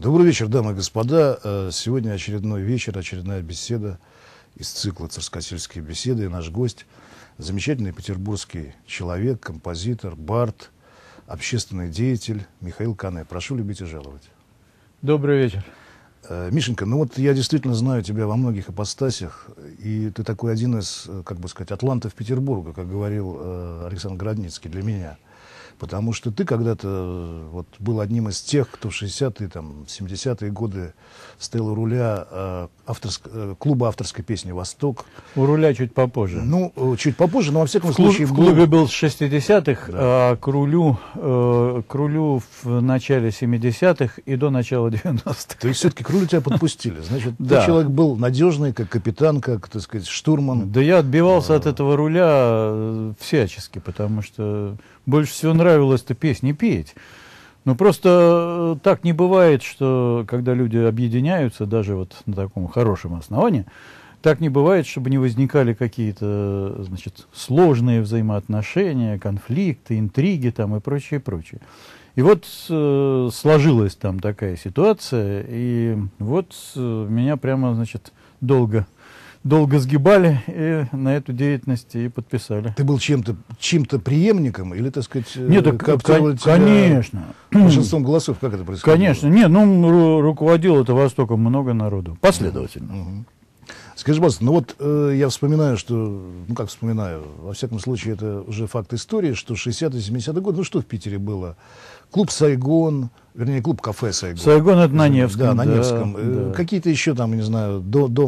Добрый вечер, дамы и господа. Сегодня очередной вечер, очередная беседа из цикла «Царскосельские беседы». И наш гость — замечательный петербургский человек, композитор, бард, общественный деятель Михаил Канэ. Прошу любить и жаловать. Добрый вечер. Мишенька, ну вот я действительно знаю тебя во многих ипостасях, и ты такой один из, как бы сказать, атлантов Петербурга, как говорил Александр Градницкий для меня. Потому что ты когда-то вот был одним из тех, кто в 60-е, там, 70-е годы стоял у руля клуба авторской песни «Восток». У руля чуть попозже. Ну, чуть попозже, но во всяком случае... В клубе был с 60-х, да. А к рулю в начале 70-х и до начала 90-х. То есть все-таки к рулю тебя подпустили. Значит, да. Ты человек был надежный, как капитан, как, так сказать, штурман. Да я отбивался от этого руля всячески, потому что больше всего нравилось-то песни петь. Но просто так не бывает, что когда люди объединяются, даже вот на таком хорошем основании, так не бывает, чтобы не возникали какие-то, значит, сложные взаимоотношения, конфликты, интриги там и прочее, прочее. И вот сложилась там такая ситуация, и вот меня прямо, значит, долго сгибали и на эту деятельность и подписали. Ты был чьим-то преемником или, так сказать, нет, конечно. Большинством голосов, как это происходило? Конечно. Нет, ну, руководил это Востоком много народу. Последовательно. Угу. Скажи, пожалуйста, ну вот я вспоминаю, что, ну как вспоминаю, во всяком случае, это уже факт истории, что 60-70-е годы, ну что в Питере было? Клуб «Сайгон», вернее, клуб-кафе «Сайгон». «Сайгон» — это на Невском. Да, на Невском. Да. Какие-то еще там, не знаю,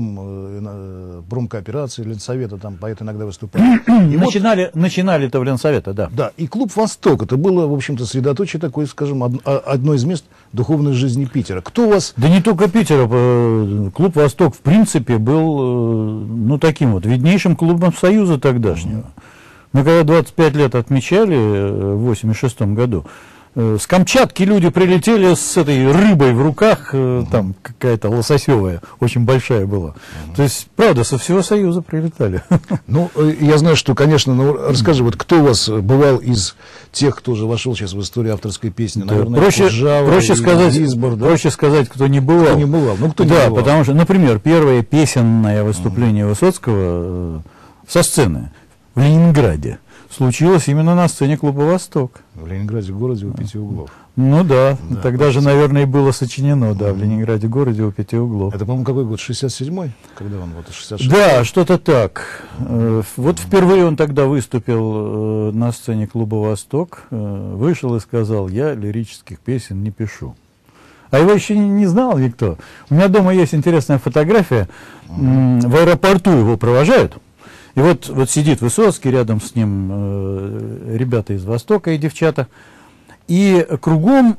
дом промкооперации, Ленсовета, там поэты иногда выступали. Начинали-то в Ленсовета, да. Да, и клуб «Восток», это было, в общем-то, средоточие такое, скажем, одно из мест духовной жизни Питера. Кто у вас... Да не только Питера, клуб «Восток» в принципе был, ну, таким вот виднейшим клубом Союза тогдашнего. Мы когда 25 лет отмечали в 86 году, с Камчатки люди прилетели с этой рыбой в руках, там какая-то лососевая, очень большая была. То есть, правда, со всего Союза прилетали. Ну, я знаю, что, конечно, ну, расскажи, вот кто у вас бывал из тех, кто уже вошел сейчас в историю авторской песни? Да, наверное, проще сказать, кто не бывал. Кто не бывал, ну, кто не да, бывал. потому что, например, первое песенное выступление Высоцкого со сцены в Ленинграде случилось именно на сцене клуба «Восток». В Ленинграде, городе у 5 углов. Ну да, тогда же, наверное, и было сочинено, да, в Ленинграде, городе у 5 углов. Это, по-моему, какой год? 67-й? Когда он, вот, 66-й? Да, что-то так. Вот впервые он тогда выступил на сцене клуба «Восток», вышел и сказал: «Я лирических песен не пишу». А его еще не знал никто. У меня дома есть интересная фотография. В аэропорту его провожают. И вот сидит Высоцкий, рядом с ним ребята из «Востока» и девчата. И кругом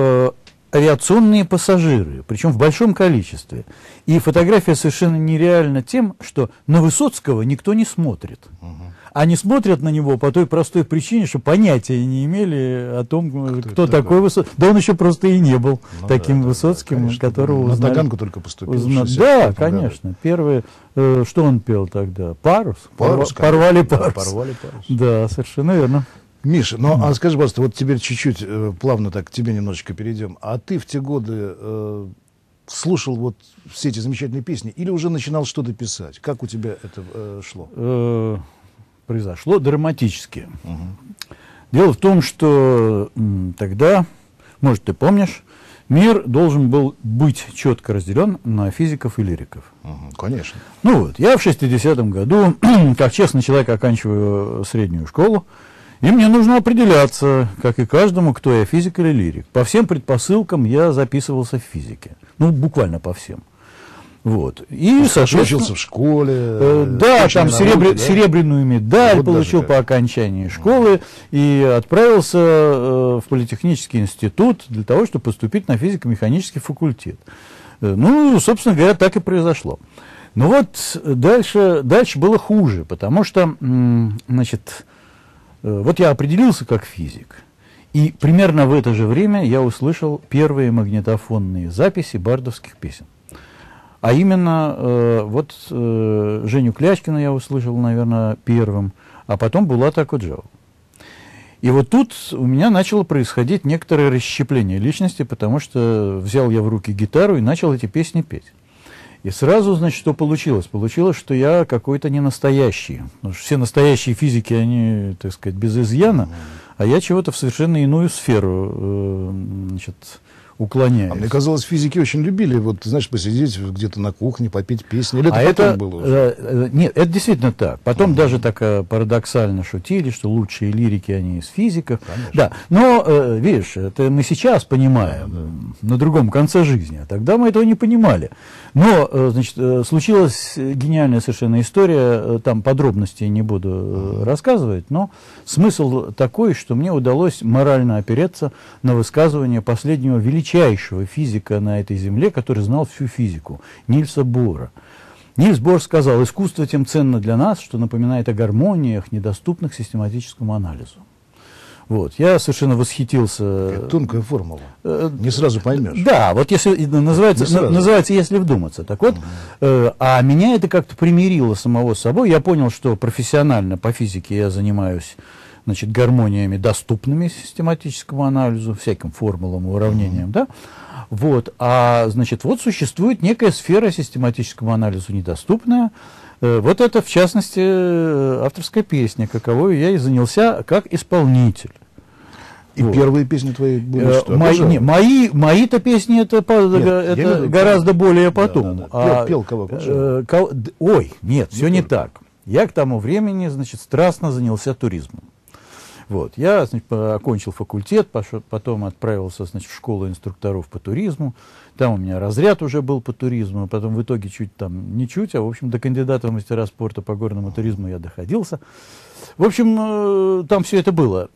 авиационные пассажиры, причем в большом количестве. И фотография совершенно нереальна тем, что на Высоцкого никто не смотрит. Они смотрят на него по той простой причине, что понятия не имели о том, кто такой Высоцкий. Да он еще просто и не был таким Высоцким, конечно, которого узнали. На Таганку только поступил. Да, конечно. Первый, что он пел тогда? «Парус». Порвали парус. Порвали парус. Да, совершенно верно. Миша, ну а скажи, пожалуйста, вот теперь чуть-чуть плавно так к тебе немножечко перейдем. А ты в те годы слушал вот все эти замечательные песни или уже начинал что-то писать? Как у тебя это шло? Произошло драматически. Дело в том, что тогда, может, ты помнишь, мир должен был быть четко разделен на физиков и лириков. Конечно. Ну вот, я в 60-м году, как честный человек, оканчиваю среднюю школу, и мне нужно определяться, как и каждому, кто я, физик или лирик. По всем предпосылкам я записывался в физике. Ну, буквально по всем. Вот. И, учился в школе. Да, там серебряную медаль вот получил по окончании школы и отправился в политехнический институт для того, чтобы поступить на физико-механический факультет. Ну, собственно говоря, так и произошло. Но вот дальше было хуже, потому что, значит, вот я определился как физик. И примерно в это же время я услышал первые магнитофонные записи бардовских песен. А именно, вот Женю Клячкина я услышал, наверное, первым, а потом Булата Акуджаву. И вот тут у меня начало происходить некоторое расщепление личности, потому что взял я в руки гитару и начал эти песни петь. И сразу, значит, что получилось? Получилось, что я какой-то не настоящий. Потому что все настоящие физики, они, так сказать, без изъяна, а я чего-то в совершенно иную сферу, значит, уклоняюсь. А мне казалось, физики очень любили, вот, знаешь, посидеть где-то на кухне, попеть песни. Или А это это потом было уже? нет, это действительно так. Потом даже так парадоксально шутили, что лучшие лирики, они из физиков. Конечно. Да, но, видишь, это мы сейчас понимаем, на другом конце жизни, а тогда мы этого не понимали. Но, значит, случилась гениальная совершенно история, там подробностей не буду рассказывать, но смысл такой, что мне удалось морально опереться на высказывание последнего величайшего физика на этой земле, который знал всю физику, Нильса Бора. Нильс Бор сказал: искусство тем ценно для нас, что напоминает о гармониях, недоступных систематическому анализу. Вот. Я совершенно восхитился. Это тонкая формула. Не сразу поймешь. Да, вот если называется «Если вдуматься». Так вот, а меня это как-то примирило самого с собой. Я понял, что профессионально по физике я занимаюсь, значит, гармониями, доступными систематическому анализу, всяким формулам и уравнениям, да? Вот. А, значит, вот существует некая сфера систематическому анализу недоступная. Вот это, в частности, авторская песня, каковой я и занялся как исполнитель. И вот. Первые песни твои были что? Мои-то песни это гораздо более потом. Пел кого? Ой, нет, все не так. Я к тому времени, значит, страстно занялся туризмом. Вот. Я, значит, окончил факультет, потом отправился, значит, в школу инструкторов по туризму. Там у меня разряд уже был по туризму, потом в итоге чуть там, не чуть, а в общем до кандидата в мастера спорта по горному туризму я доходился. В общем, там все это было.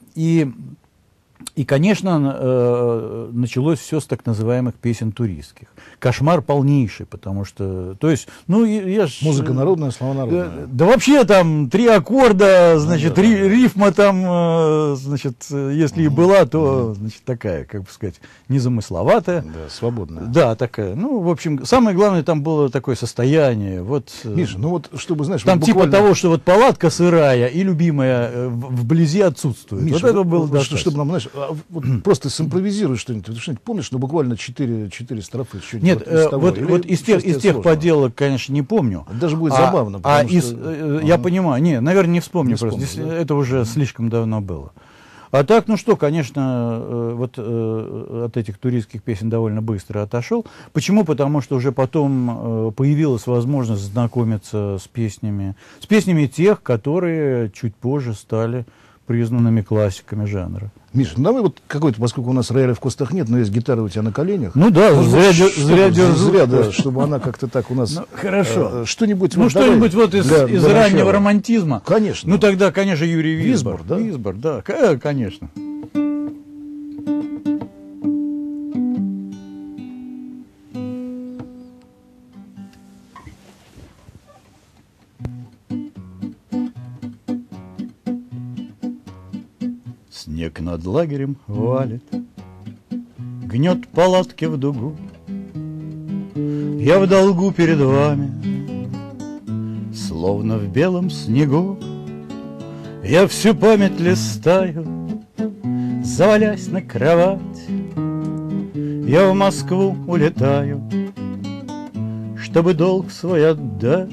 И, конечно, началось все с так называемых песен туристских. Кошмар полнейший, потому что, то есть, ну, я ж... Музыка народная, слова народные. Да вообще там 3 аккорда, значит, рифма там, значит, если и была, то, значит, такая, как бы сказать, незамысловатая. Да, свободная. Да, такая. Ну, в общем, самое главное, там было такое состояние. Вот, Миша, ну вот, чтобы, знаешь... Там вот типа буквально... того, что вот палатка сырая и любимая вблизи отсутствует. Миша, вот это было достаточно. Чтобы нам, знаешь, вот просто симпровизируй что-нибудь. Ты что-нибудь помнишь, ну, буквально 4 строфы. Нет, вот из тех поделок, конечно, не помню. Даже будет забавно. Я понимаю, не, наверное, не вспомню просто. Да? Это уже слишком давно было. А так, ну что, конечно, вот от этих туристских песен довольно быстро отошел. Почему? Потому что уже потом появилась возможность знакомиться с песнями тех, которые чуть позже стали признанными классиками жанра. Миша, ну давай вот какой-то, поскольку у нас рояля в кустах нет, но есть гитара у тебя на коленях. Ну да, зря держу. Да, чтобы она как-то так у нас... Ну, хорошо. Что-нибудь... Ну, что-нибудь вот из раннего романтизма. Конечно. Ну, тогда, конечно, Юрий Висбор. Да? Висбор, да, конечно. Снег над лагерем валит, гнет палатки в дугу. Я в долгу перед вами, словно в белом снегу. Я всю память листаю, завалясь на кровать. Я в Москву улетаю, чтобы долг свой отдать,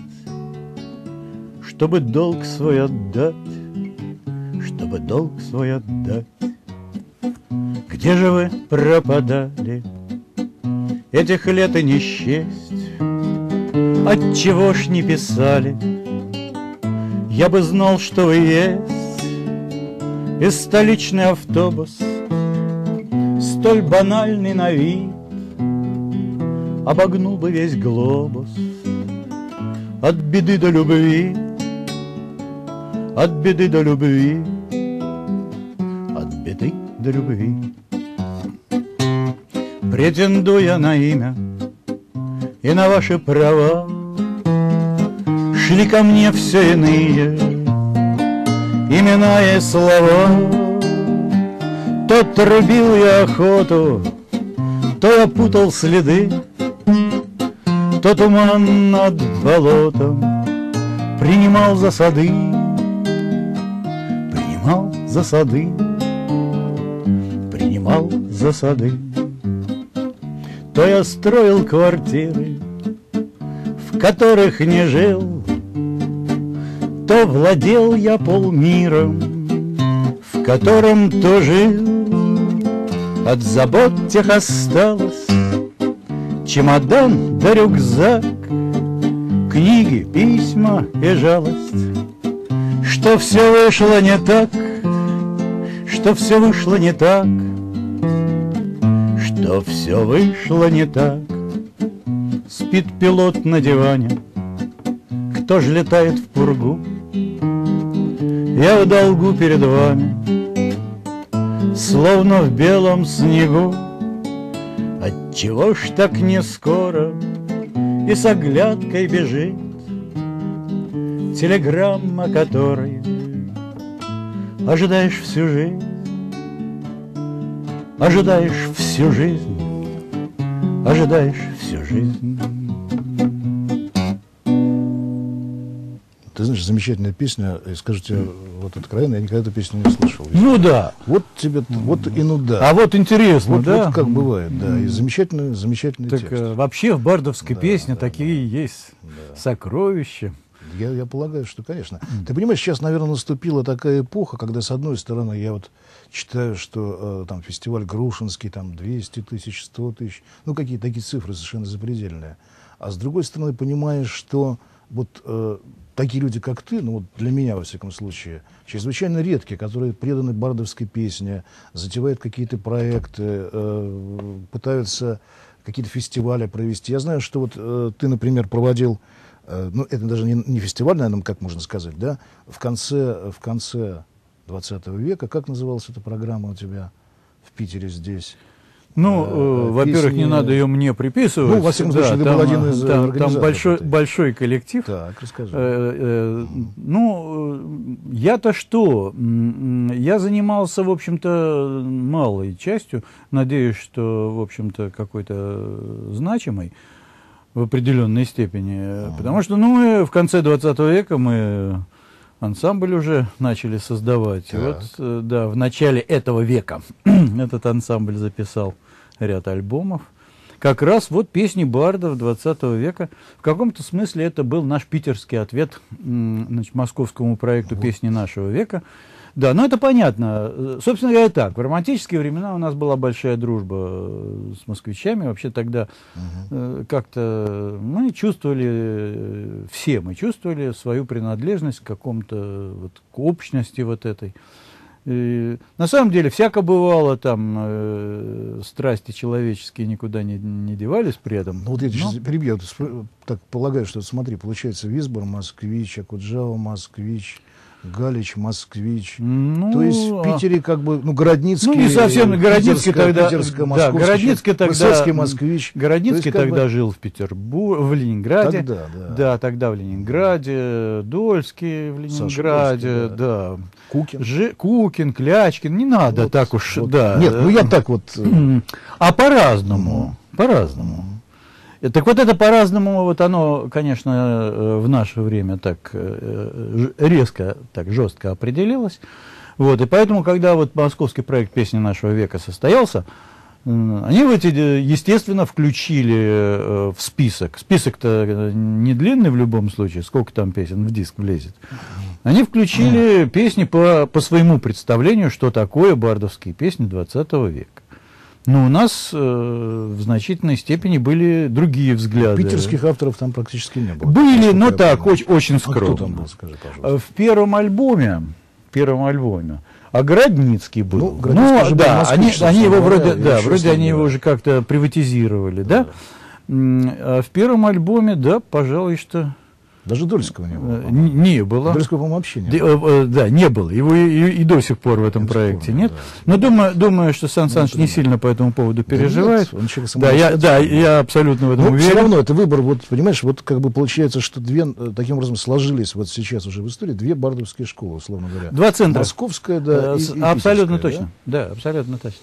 чтобы долг свой отдать, чтобы долг свой отдать. Где же вы пропадали? Этих лет и не счесть. Отчего ж не писали? Я бы знал, что вы есть. И столичный автобус, столь банальный на вид, обогнул бы весь глобус. От беды до любви, от беды до любви, от беды до любви. Претендуя на имя и на ваши права, шли ко мне все иные имена и слова. То трубил я охоту, то я путал следы, то туман над болотом принимал за сады, принимал за сады. брал за сады, то я строил квартиры, в которых не жил, то владел я полмиром, в котором то жил. От забот тех осталось чемодан да рюкзак, книги, письма и жалость. Что все вышло не так, что все вышло не так, что все вышло не так. Спит пилот на диване, кто ж летает в пургу? Я в долгу перед вами, словно в белом снегу. Отчего ж так не скоро и с оглядкой бежит телеграмма, которой ожидаешь всю жизнь, ожидаешь всю жизнь, ожидаешь всю жизнь. Ты знаешь, замечательная песня, и скажу тебе вот откровенно, я никогда эту песню не слышал. Ну да. Вот тебе, вот и ну да. А вот интересно, вот, да? Вот как бывает, да. И замечательный Так, текст. Вообще в бардовской песне да, такие есть сокровища. Я полагаю, что, конечно. Ты понимаешь, сейчас, наверное, наступила такая эпоха, когда, с одной стороны, я вот читаю, что там фестиваль Грушинский, там 200 тысяч, 100 тысяч, ну, какие-то такие цифры совершенно запредельные. А с другой стороны, понимаешь, что вот такие люди, как ты, ну, вот для меня, во всяком случае, чрезвычайно редкие, которые преданы бардовской песне, затевают какие-то проекты, пытаются какие-то фестивали провести. Я знаю, что вот ты, например, проводил, ну, это даже не фестиваль, наверное, как можно сказать, да, в конце 20 века, как называлась эта программа у тебя в Питере здесь? Ну, во-первых, не надо ее мне приписывать. Ну, во всяком случае, ты был один из организаторов. Там большой коллектив. Так, расскажи. Ну, я-то что? Я занимался, в общем-то, малой частью. Надеюсь, что, в общем-то, какой-то значимой в определенной степени. Потому что, ну, в конце 20 века мы ансамбль уже начали создавать. Вот, да, в начале этого века этот ансамбль записал ряд альбомов. Как раз вот песни бардов 20 века. В каком-то смысле это был наш питерский ответ, значит, московскому проекту «Песни нашего века». Да, ну это понятно. Собственно говоря, так. В романтические времена у нас была большая дружба с москвичами. Вообще тогда как-то мы чувствовали, все мы чувствовали свою принадлежность к какому-то, вот, к общности вот этой. И, на самом деле, всяко бывало, там страсти человеческие никуда не девались при этом. Ну, вот я сейчас перебью. Так полагаю, что, смотри, получается, Висбор москвич, Акуджава москвич, Галич москвич. Ну, то есть в Питере как бы, ну, Городницкий... Ну, не совсем, Городницкий тогда... Да, Городницкий тогда... Высоцкий москвич. Городницкий тогда жил в Петербурге, в Ленинграде. Тогда, да. Да, тогда в Ленинграде. Дольский в Ленинграде, Дольский, да. Кукин. Кукин, Клячкин. Не надо вот, так уж, вот. да. Нет, ну я так вот... А по-разному, по-разному. Так вот это по-разному, вот оно, конечно, в наше время так резко, так жестко определилось. Вот, и поэтому, когда вот московский проект «Песни нашего века» состоялся, они в эти, естественно, включили в список. Список-то не длинный в любом случае, сколько там песен в диск влезет. Они включили песни по своему представлению, что такое бардовские песни 20 века. Но у нас в значительной степени были другие взгляды. Питерских авторов там практически не было. Были, но так, очень скромно. Кто там был, скажи, пожалуйста. В первом альбоме, а Городницкий был. Ну, Городницкий же был москвич, они его говоря, вроде они его уже как-то приватизировали, да? А в первом альбоме, да, пожалуй, что... Даже Дольского не было. Не было. Дольского, по-моему, вообще не было. Да, не было. Его и до сих пор в этом проекте нет. Да. Но думаю, что Сан Саныч не сильно по этому поводу переживает. Да, я абсолютно в этом уверен. Все равно это выбор, вот, понимаешь, вот как бы получается, что таким образом сложились вот сейчас уже в истории две бардовские школы, условно говоря. Два центра. Московская, да, и абсолютно питерская, точно. Да, абсолютно точно.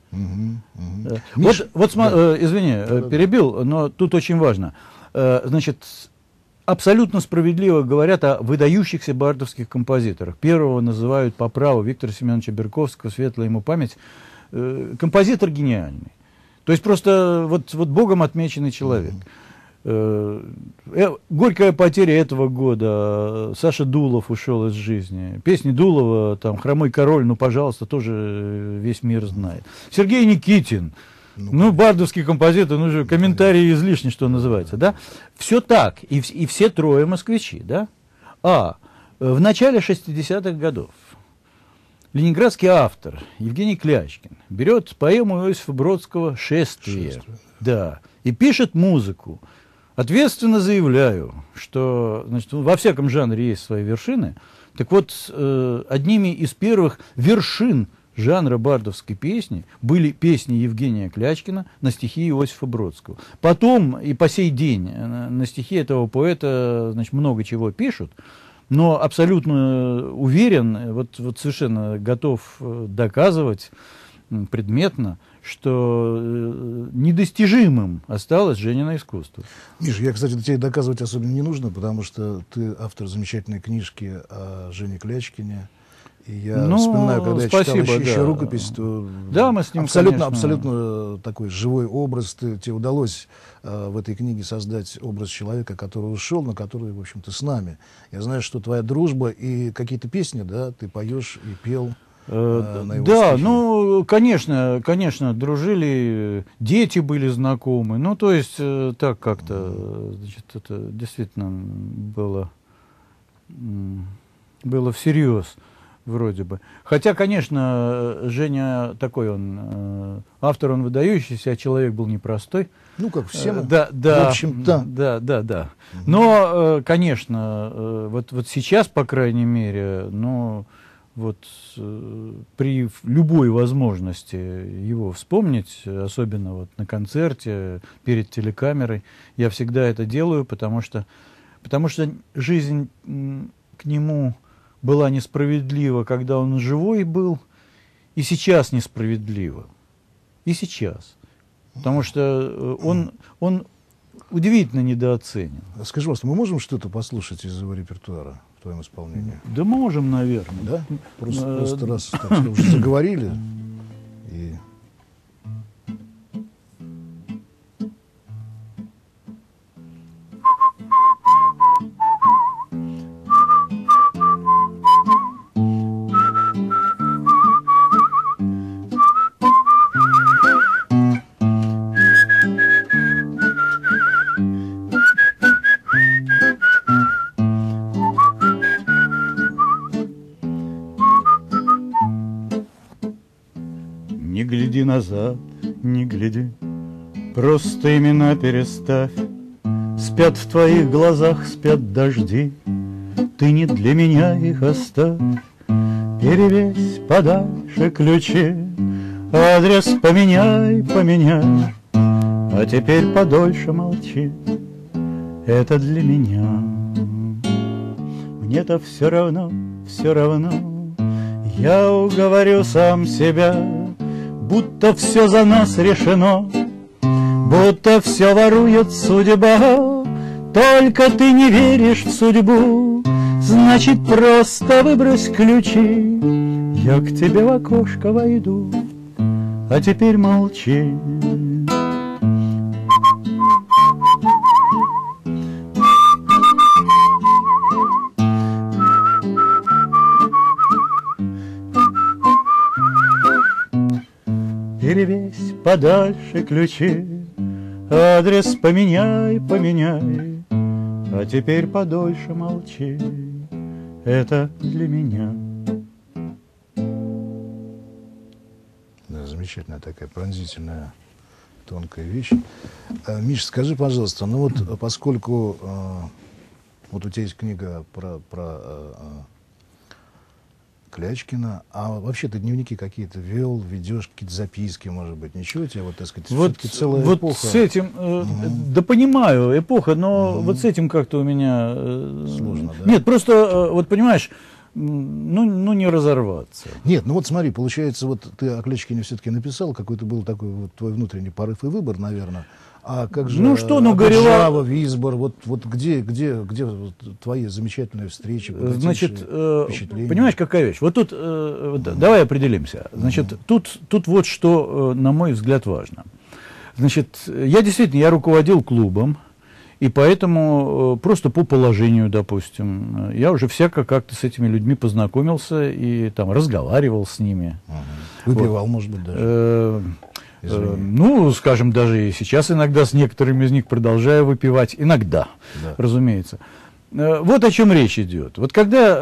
Миш, вот извини, перебил, но тут очень важно. Значит, абсолютно справедливо говорят о выдающихся бардовских композиторах. Первого называют по праву Виктора Семеновича Берковского, светлая ему память, композитор гениальный. То есть просто вот Богом отмеченный человек. Горькая потеря этого года. Саша Дулов ушел из жизни. Песни Дулова, там, «Хромой король», ну, пожалуйста, тоже весь мир знает. Сергей Никитин, ну, бардовский композитор, ну же, комментарии излишни, что называется, да? Все так, и все трое москвичи, да? В начале 60-х годов ленинградский автор Евгений Клячкин берет поэму Иосифа Бродского «Шествие», да, и пишет музыку. Ответственно заявляю, что, значит, во всяком жанре есть свои вершины. Так вот, одними из первых вершин жанра бардовской песни были песни Евгения Клячкина на стихи Иосифа Бродского. Потом и по сей день на стихи этого поэта, значит, много чего пишут, но абсолютно уверен, вот совершенно готов доказывать предметно, что недостижимым осталось Женино искусство. Миш, я, кстати, тебе доказывать особенно не нужно, потому что ты автор замечательной книжки о Жене Клячкине. И я вспоминаю, когда я читал еще рукопись, то да, мы с ним, абсолютно такой живой образ. Тебе удалось в этой книге создать образ человека, который ушел, но который, в общем-то, с нами. Я знаю, что твоя дружба и какие-то песни, да, ты поешь и пел. Да, ну, конечно, дружили, дети были знакомы, ну, то есть, так как-то, значит, это действительно было всерьез, вроде бы. Хотя, конечно, Женя такой он, автор он выдающийся, а человек был непростой. Ну, как все мы. Да, в общем-то. Да. Но, конечно, вот сейчас, по крайней мере, ну, вот при любой возможности его вспомнить, особенно вот на концерте, перед телекамерой, я всегда это делаю, потому что жизнь к нему была несправедлива, когда он живой был, и сейчас несправедлива. И сейчас. Потому что он удивительно недооценен. Скажи, пожалуйста, мы можем что-то послушать из его репертуара в твоем исполнении? Да можем, наверное. Да? Просто раз так что уже заговорили. И... Не гляди назад, не гляди, просто имена переставь. Спят в твоих глазах, спят дожди, ты не для меня их оставь. Перевесь подальше ключи, адрес поменяй, а теперь подольше молчи, это для меня. Мне-то все равно, я уговорю сам себя, будто все за нас решено, будто все ворует судьба. Только ты не веришь в судьбу, значит, просто выбрось ключи. Я к тебе в окошко войду, а теперь молчи. Перевесь подальше ключи, адрес поменяй, а теперь подольше молчи, это для меня. Да, замечательная такая пронзительная, тонкая вещь. Миш, скажи, пожалуйста, ну вот поскольку вот у тебя есть книга про Клячкина, а вообще ты дневники какие-то ведешь какие-то записки, может быть, ничего тебе, вот, так сказать, вот, все-таки целая вот эпоха. С этим, да понимаю, эпоха, но вот с этим как-то у меня... Сложно, да? Нет, просто, вот понимаешь, не разорваться. Нет, ну вот смотри, получается, вот ты о Клячкине все-таки написал, какой-то был такой вот твой внутренний порыв и выбор, наверное. А как же Горело, Висбор, вот где вот твои замечательные встречи, значит, впечатления? Понимаешь, какая вещь? Вот тут, давай определимся. Значит, тут вот что, на мой взгляд, важно. Значит, я руководил клубом, и поэтому просто по положению, допустим, я уже всяко как-то с этими людьми познакомился и там разговаривал с ними. Выпивал, вот. Может быть, даже. Ну, скажем, даже и сейчас иногда с некоторыми из них продолжаю выпивать. Иногда, да. Разумеется. Вот о чем речь идет. Вот когда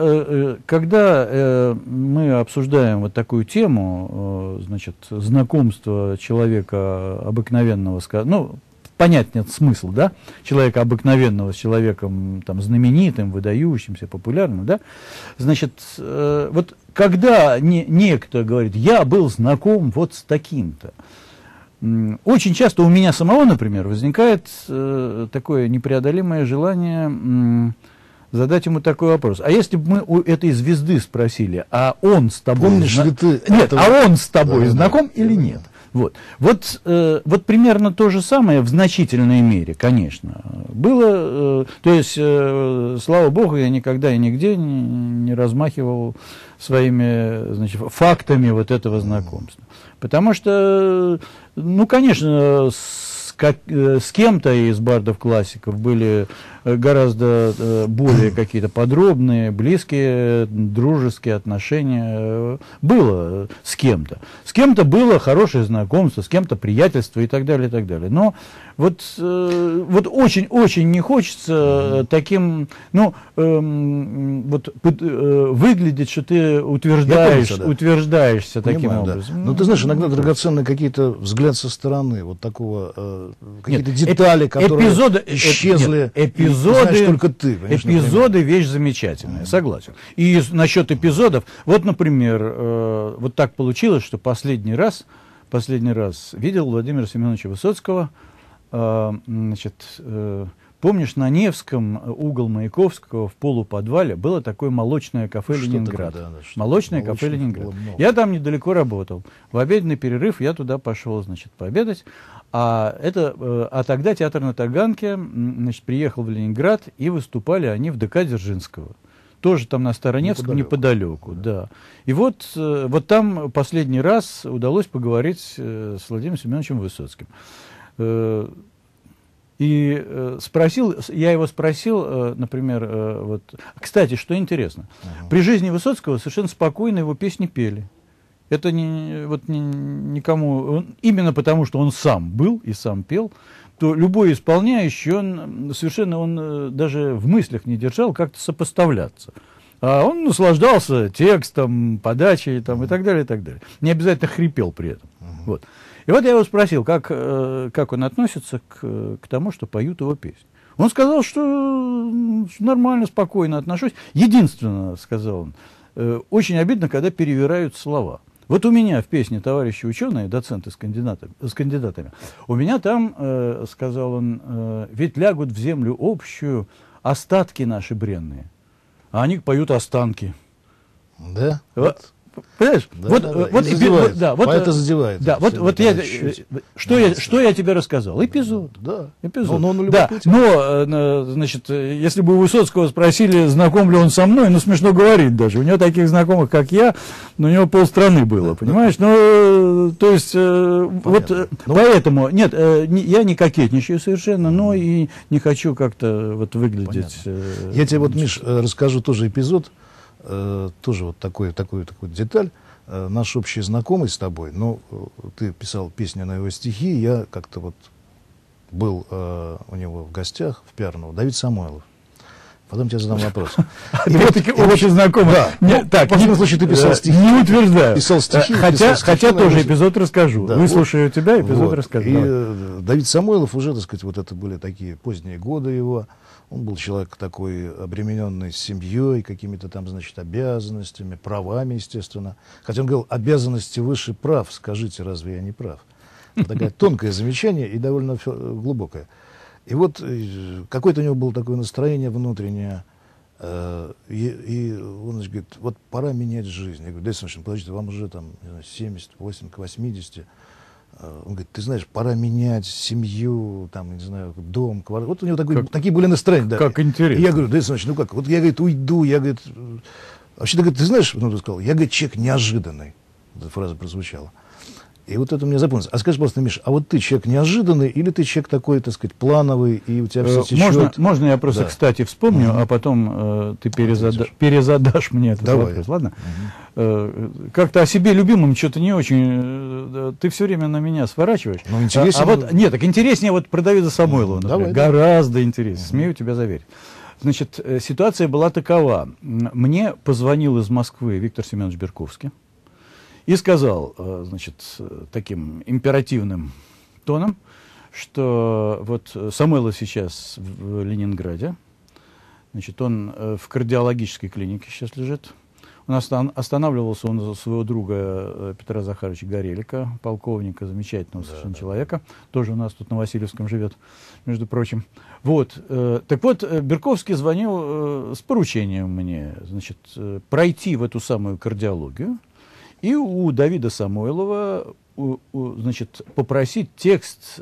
мы обсуждаем вот такую тему, значит, знакомства человека обыкновенного, ну, понять нет смысл, да, человека обыкновенного с человеком там знаменитым, выдающимся, популярным, да, значит, вот когда некто говорит, я был знаком вот с таким-то, очень часто у меня самого, например, возникает такое непреодолимое желание задать ему такой вопрос. А если бы мы у этой звезды спросили, а он с тобой... Помнишь ли ты... Нет, а он с тобой знаком или нет? Вот примерно то же самое в значительной мере, конечно, было. То есть, слава богу, я никогда и нигде не размахивал своими, значит, фактами вот этого знакомства. Потому что, ну, конечно, с кем-то из бардов-классиков были гораздо более какие-то подробные, близкие, дружеские отношения. Было с кем-то. С кем-то было хорошее знакомство, с кем-то приятельство и так далее, и так далее. Но вот очень-очень не хочется таким, ну, выглядеть, что ты утверждаешься таким образом. Да. Ну, ты знаешь, иногда драгоценны какие-то взгляд со стороны, вот такого, какие-то детали, которые исчезли. Эпизоды, только ты, эпизоды вещь замечательная, согласен. И насчет эпизодов, вот, например, вот так получилось, что последний раз видел Владимира Семеновича Высоцкого, значит, помнишь, на Невском, угол Маяковского, в полуподвале было такое молочное кафе «Ленинград». Молочное кафе «Ленинград». Я там недалеко работал. В обеденный перерыв я туда пошел, значит, пообедать. А тогда театр на Таганке, значит, приехал в Ленинград, и выступали они в ДК Дзержинского. Тоже там на Староневском, неподалеку, да. И вот там последний раз удалось поговорить с Владимиром Семеновичем Высоцким. И я его спросил, например, вот, кстати, что интересно, при жизни Высоцкого совершенно спокойно его песни пели. Это никому, именно потому, что он сам был и сам пел, то любой исполняющий, он даже в мыслях не держал как-то сопоставляться. А он наслаждался текстом, подачей там, и так далее, и так далее. Не обязательно хрипел при этом. Вот. И вот я его спросил, как он относится к тому, что поют его песни. Он сказал, что нормально, спокойно отношусь. Единственное, сказал он, очень обидно, когда перевирают слова. Вот у меня в песне «Товарищи ученые», доценты с кандидатами, у меня там, сказал он, ведь лягут в землю общую остатки наши бренные, а они поют останки. Да? Понимаешь? Поэта задевает. Да, что я тебе рассказал? Эпизод. Да. Эпизод. Но значит, если бы у Высоцкого спросили, знаком ли он со мной, смешно говорить даже. У него таких знакомых, как я, у него полстраны было, понимаешь? То есть, поэтому, нет, я не кокетничаю совершенно, но и не хочу как-то выглядеть... Я тебе Миш, расскажу тоже эпизод. Тоже вот такую деталь. Наш общий знакомый с тобой, ты писал песни на его стихи, я как-то был у него в гостях в Пиарново, Давид Самойлов. Потом тебе задам вопрос. Очень знакомый. Так, в любом случае ты писал стихи. Не утверждаю. Писал стихи. Хотя тоже эпизод расскажу. Выслушаю тебя, эпизод расскажу. И Давид Самойлов уже, так сказать, это были такие поздние годы его. Он был человек такой обремененный семьей, какими-то там, значит, обязанностями, правами, естественно. Хотя он говорил, обязанности выше прав. Скажите, разве я не прав? Такое тонкое замечание и довольно глубокое. И вот какое-то у него было такое настроение внутреннее. И он, значит, говорит, вот пора менять жизнь. Я говорю, да, слушай, подождите, вам уже там, не знаю, 70, 80, к 80. Он говорит, ты знаешь, пора менять семью, там, не знаю, дом, квартиру. Вот у него такие были настроения. Да. Как интересно. И я говорю, да, слушай, ну как, вот я, говорит, уйду, я, говорит, вообще, ты знаешь, ну, ты сказал, я, говорит, человек неожиданный. Эта фраза прозвучала. И вот это мне запомнилось. А скажи, пожалуйста, Миша, а вот ты человек неожиданный или ты человек такой, так сказать, плановый, и у тебя все течет? Можно я просто, да. Кстати, вспомню, а потом ты перезадашь мне этот вопрос, ладно? Как-то о себе любимом что-то не очень, ты все время на меня сворачиваешь. Ну, интереснее. Вот, нет, так интереснее вот про Давида Самойлова, например. Гораздо интереснее, смею тебя заверить. Значит, ситуация была такова. Мне позвонил из Москвы Виктор Семенович Берковский. И сказал, значит, таким императивным тоном, что вот Самойлов сейчас в Ленинграде, значит, он в кардиологической клинике сейчас лежит. Он останавливался у своего друга Петра Захаровича Горелика, полковника, замечательного совершенно человека, тоже у нас тут на Васильевском живет, между прочим. Вот, так вот, Берковский звонил с поручением мне, значит, пройти в эту самую кардиологию, и у Давида Самойлова, значит, попросить текст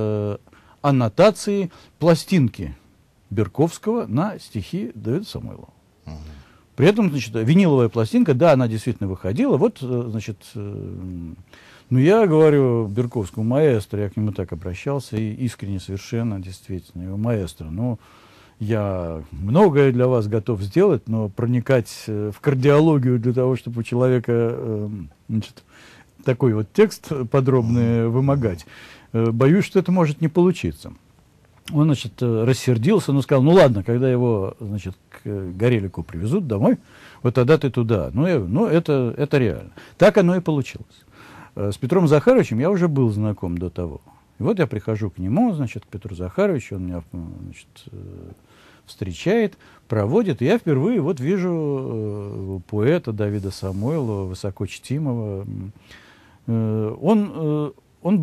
аннотации пластинки Берковского на стихи Давида Самойлова. При этом, значит, виниловая пластинка, да, она действительно выходила. Вот, значит, ну, я говорю Берковскому, маэстро, я к нему так обращался, и искренне совершенно, действительно, его маэстро, ну, я многое для вас готов сделать, но проникать в кардиологию для того, чтобы у человека, значит, такой вот текст подробный вымогать, боюсь, что это может не получиться. Он, значит, рассердился, но сказал, ну ладно, когда его, значит, к Горелику привезут домой, вот тогда ты туда. Ну, это реально. Так оно и получилось. С Петром Захаровичем я уже был знаком до того. И вот я прихожу к нему, значит, к Петру Захаровичу, он меня, значит, встречает, проводит, и я впервые вот вижу поэта Давида Самойлова, высокочтимого. Он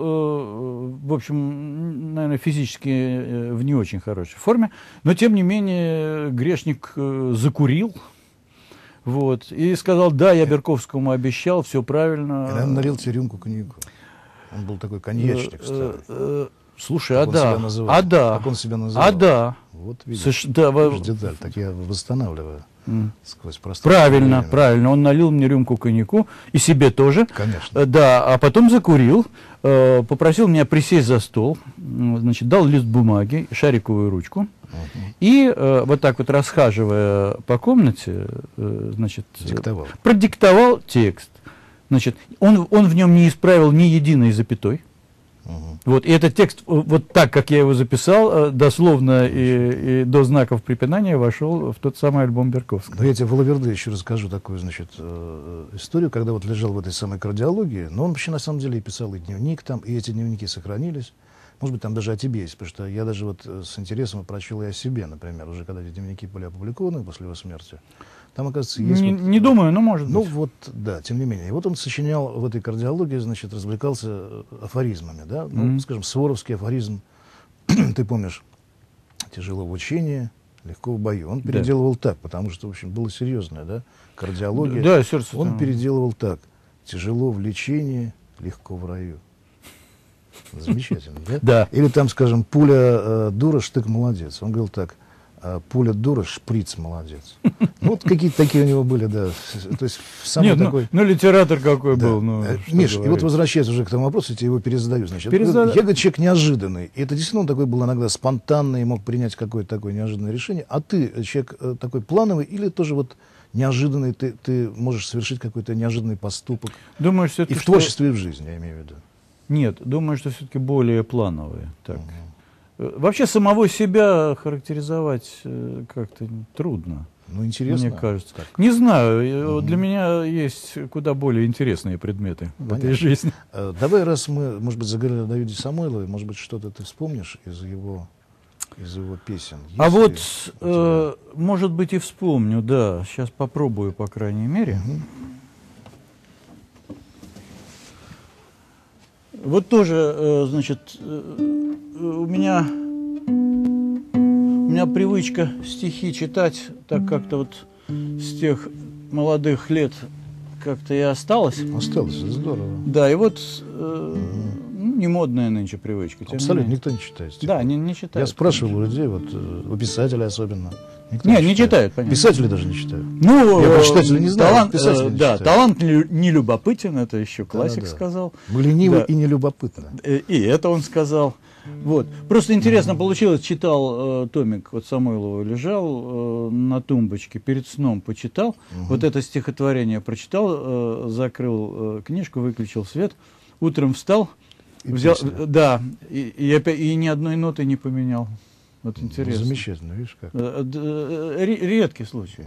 был, в общем, наверное, физически в не очень хорошей форме, но, тем не менее, грешник закурил, вот, и сказал, да, я Берковскому обещал, все правильно. И он налил тебе рюмку коньяку. Он был такой коньячник, кстати. Слушай, как как он себя называл? Да. Вот видишь, деталь, так я восстанавливаю сквозь пространство. Правильно. Он налил мне рюмку коньяку, и себе тоже. Конечно. Да, а потом закурил, попросил меня присесть за стол, значит, дал лист бумаги, шариковую ручку, и вот так вот расхаживая по комнате, значит, продиктовал текст. Значит, он в нем не исправил ни единой запятой. Вот, и этот текст, вот так, как я его записал, дословно и до знаков препинания вошел в тот самый альбом Берковского. Но я тебе в Лаверде еще расскажу такую, значит, историю, когда вот лежал в этой самой кардиологии, но он вообще на самом деле и писал и дневник там, и эти дневники сохранились. Может быть, там даже о тебе есть, потому что я даже вот с интересом прочел и о себе, например, уже когда эти дневники были опубликованы после его смерти. Там, оказывается, есть... Не думаю, но может быть. Ну вот, да, тем не менее. И вот он сочинял в этой кардиологии, значит, развлекался афоризмами, да, ну, скажем, суворовский афоризм, ты помнишь, тяжело в учении, легко в бою. Он переделывал так, потому что, в общем, было серьезное, да, кардиология. Да, сердце. Он переделывал так: тяжело в лечении, легко в раю. Замечательно, да? Да. Или там, скажем, пуля дура, штык молодец. Он говорил так: пуля дура, шприц молодец. Ну, вот какие-то такие у него были, да. То есть самый такой... Ну, литератор какой был. Ну, Миш, и вот возвращаясь уже к тому вопросу, я тебе его перезадаю. Значит, я, говорю, человек неожиданный. И это действительно он такой был иногда спонтанный, мог принять какое-то такое неожиданное решение. А ты человек такой плановый или тоже вот неожиданный, ты можешь совершить какой-то неожиданный поступок? Думаю, и в творчестве, и в жизни, я имею в виду. Нет, думаю, что все-таки более плановые. Так. Вообще самого себя характеризовать как-то трудно. Ну, интересно. Мне кажется. Так. Не знаю, для меня есть куда более интересные предметы в этой жизни. Давай, раз мы, может быть, заговорили о Давиде Самойлове, может быть, что-то ты вспомнишь из его песен? Есть может быть, и вспомню, да. Сейчас попробую, по крайней мере. Вот тоже, значит, у меня меня привычка стихи читать так как-то вот с тех молодых лет как-то и осталась. Осталось, это здорово. Да, и вот не модная нынче привычка. Абсолютно, никто не читает стихи. Да, не читают. Я спрашивал у людей, вот у писателей особенно. Никто Нет, не читают, понятно. Писатели даже не читают. Ну, я про читателей не знаю, талант, писатели не да, читают. талант не любопытен, это еще классик сказал. Мы ленивы Да. и нелюбопытны. И это он сказал. Вот. Просто интересно получилось, читал томик от Самойлова, лежал на тумбочке, перед сном почитал, вот это стихотворение прочитал, закрыл книжку, выключил свет, утром встал, И взял, песня. да, и ни одной ноты не поменял. Вот интересно. Замечательно, видишь как. Редкий случай.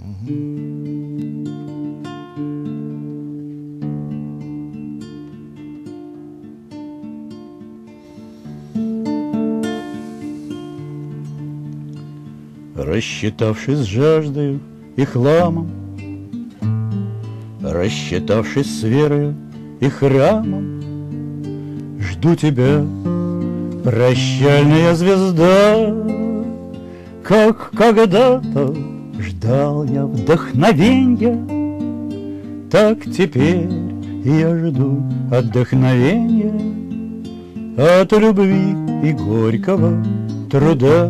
Рассчитавшись с жаждою и хламом, рассчитавшись с верою и храмом, жду тебя, прощальная звезда, как когда-то ждал я вдохновенья, так теперь я жду отдохновения от любви и горького труда.